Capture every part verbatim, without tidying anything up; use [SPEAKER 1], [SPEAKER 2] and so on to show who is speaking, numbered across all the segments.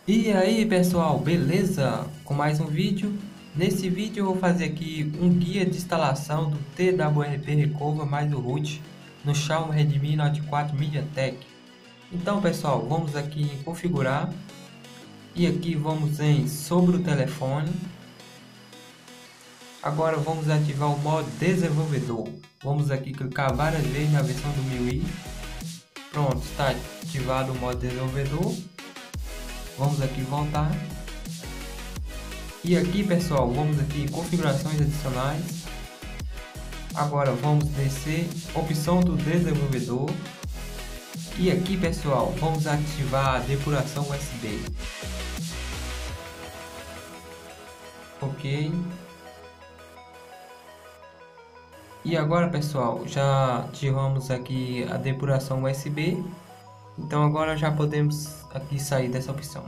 [SPEAKER 1] E aí pessoal, beleza? Com mais um vídeo. Nesse vídeo eu vou fazer aqui um guia de instalação do T W R P Recover mais o root no Xiaomi Redmi Note quatro MediaTek. Então pessoal, vamos aqui em configurar e aqui vamos em sobre o telefone. Agora vamos ativar o modo desenvolvedor. Vamos aqui clicar várias vezes na versão do M I U I. Pronto, está ativado o modo desenvolvedor. Vamos aqui voltar. E aqui pessoal, vamos aqui em configurações adicionais. Agora vamos descer, opção do desenvolvedor. E aqui pessoal, vamos ativar a depuração U S B. Ok. E agora pessoal, já ativamos aqui a depuração U S B. Então agora já podemos aqui sair dessa opção.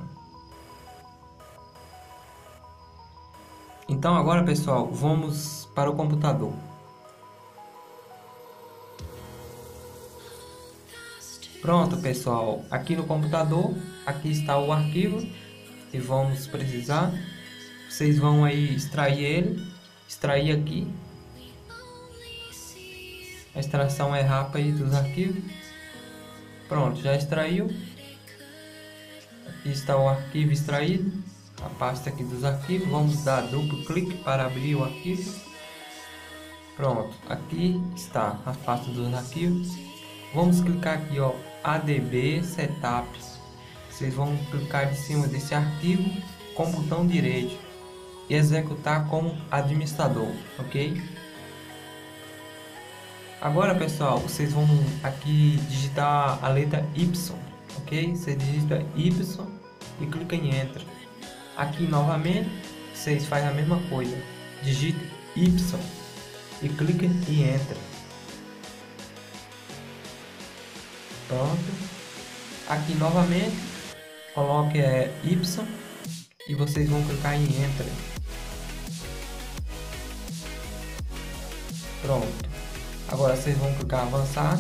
[SPEAKER 1] Então agora pessoal, vamos para o computador. Pronto pessoal, aqui no computador, aqui está o arquivo que vamos precisar. Vocês vão aí extrair ele, extrair aqui. A extração é rápida aí dos arquivos. Pronto, já extraiu. Aqui está o arquivo extraído, a pasta aqui dos arquivos. Vamos dar duplo clique para abrir o arquivo. Pronto, aqui está a pasta dos arquivos. Vamos clicar aqui, ó, A D B Setup. Vocês vão clicar de cima desse arquivo com o botão direito e executar como administrador, ok? Agora pessoal, vocês vão aqui digitar a letra Y, ok? Você digita Y e clica em Enter. Aqui novamente, vocês fazem a mesma coisa, digita Y e clica em Enter. Pronto. Aqui novamente, coloque é, Y e vocês vão clicar em Enter. Pronto. Agora vocês vão clicar em avançar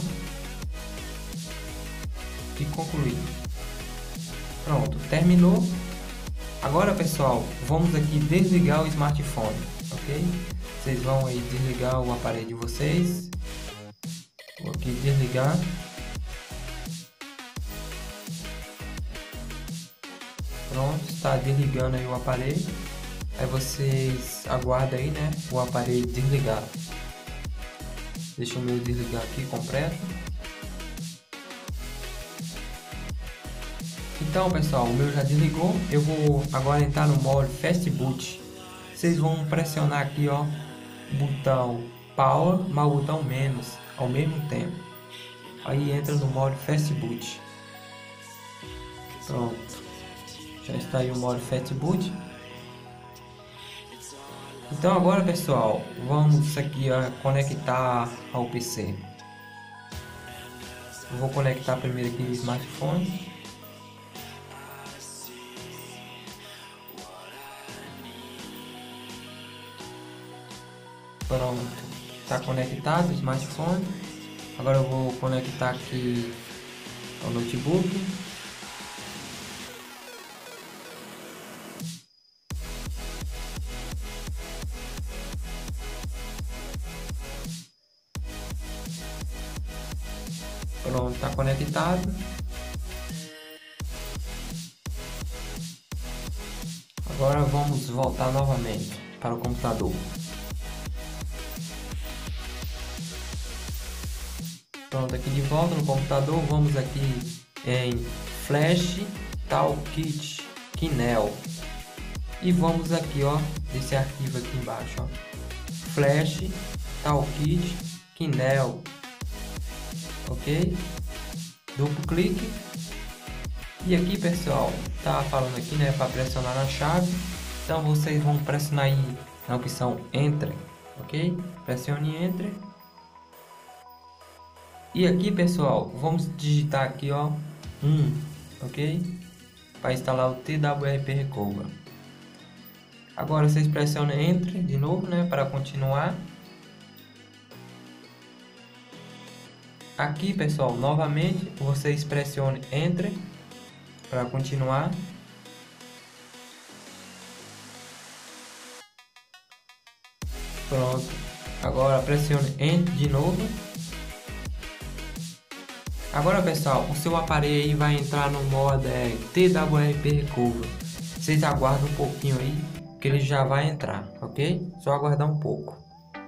[SPEAKER 1] e concluir. Pronto, terminou. Agora pessoal, vamos aqui desligar o smartphone, ok? Vocês vão aí desligar o aparelho de vocês. Vou aqui desligar. Pronto, está desligando aí o aparelho. Aí vocês aguardam aí, né, o aparelho desligar. Deixa o meu desligar aqui completo. Então pessoal, o meu já desligou. Eu vou agora entrar no modo Fast Boot. Vocês vão pressionar aqui, ó, o botão Power mais o botão menos ao mesmo tempo. Aí entra no modo Fast Boot. Pronto, já está aí o modo Fast Boot. Então agora pessoal, vamos aqui a conectar ao P C. Eu vou conectar primeiro aqui o smartphone. Pronto, está conectado o smartphone. Agora eu vou conectar aqui ao notebook. Pronto, está conectado. Agora vamos voltar novamente para o computador. Pronto, aqui de volta no computador, vamos aqui em Flash Toolkit Kinel e vamos aqui, ó, esse arquivo aqui embaixo, ó, Flash Toolkit Kinel, ok? Duplo clique e aqui pessoal, tá falando aqui, né, para pressionar na chave. Então vocês vão pressionar aí na opção Enter, ok? Pressione Enter. E aqui pessoal, vamos digitar aqui, ó, um, ok? Para instalar o T W R P Recover. Agora vocês pressionam Enter de novo, né, para continuar. Aqui pessoal, novamente vocês pressionem Enter para continuar. Pronto. Agora pressione Enter de novo. Agora pessoal, o seu aparelho aí vai entrar no modo é, T W R P Recover. Vocês aguardam um pouquinho aí que ele já vai entrar, ok? Só aguardar um pouco.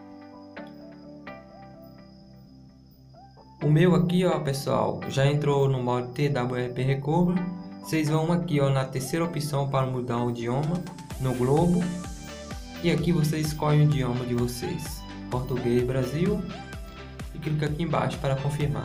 [SPEAKER 1] O meu aqui, ó pessoal, já entrou no modo T W R P Recover. Vocês vão aqui, ó, na terceira opção para mudar o idioma no globo. E aqui vocês escolhem o idioma de vocês, português Brasil, e clica aqui embaixo para confirmar.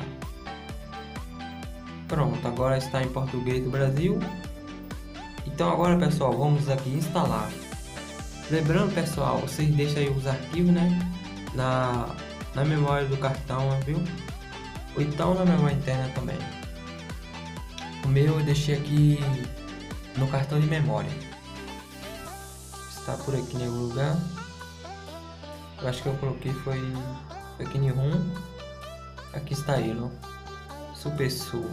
[SPEAKER 1] Pronto, agora está em português do Brasil. Então agora pessoal, vamos aqui instalar. Lembrando pessoal, vocês deixam aí os arquivos, né, na, na memória do cartão, viu? Ou então na memória interna também. O meu eu deixei aqui no cartão de memória. Está por aqui em algum lugar. Eu acho que eu coloquei foi aqui em ROM. Aqui está ele, ó. SuperSU.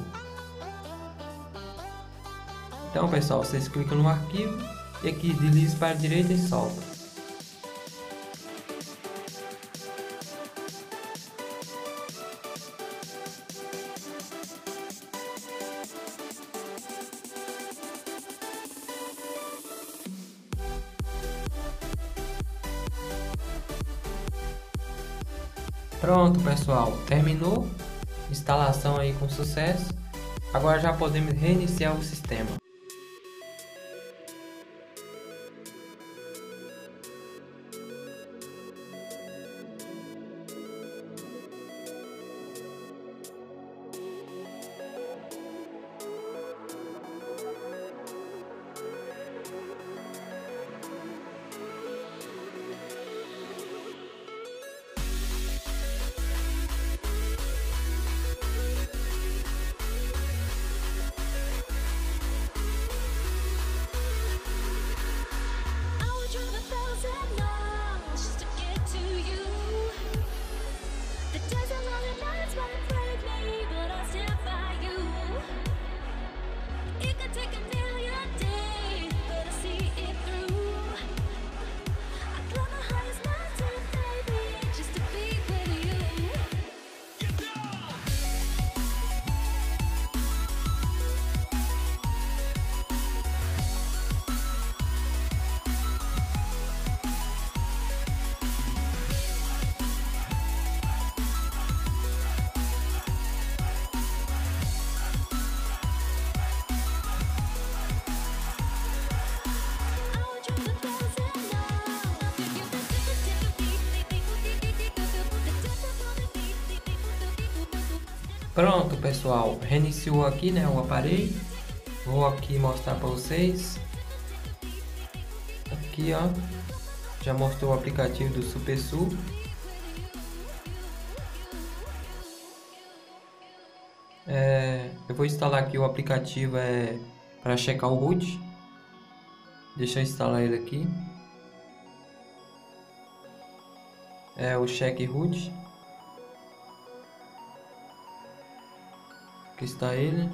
[SPEAKER 1] Então pessoal, vocês clicam no arquivo e aqui deslize para a direita e solta. Pronto pessoal, terminou. Instalação aí com sucesso. Agora já podemos reiniciar o sistema. Pronto pessoal, reiniciou aqui, né, o aparelho. Vou aqui mostrar para vocês. Aqui ó, já mostrou o aplicativo do SuperSU. É, eu vou instalar aqui o aplicativo é, para checar o root. Deixa eu instalar ele aqui. É o check root. Aqui está ele.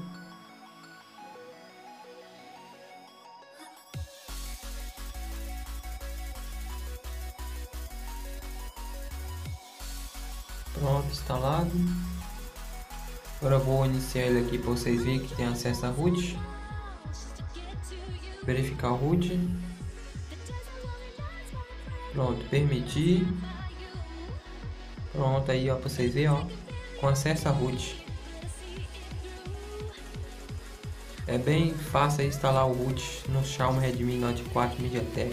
[SPEAKER 1] Pronto, instalado. Agora eu vou iniciar ele aqui para vocês verem que tem acesso a root. Verificar o root. Pronto, permitir. Pronto, aí ó, para vocês verem, ó, com acesso a root. É bem fácil instalar o root no Xiaomi Redmi Note quatro MediaTek.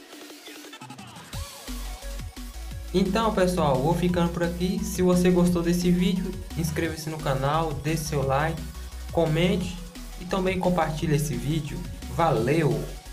[SPEAKER 1] Então pessoal, vou ficando por aqui. Se você gostou desse vídeo, inscreva-se no canal, deixe seu like, comente e também compartilhe esse vídeo. Valeu!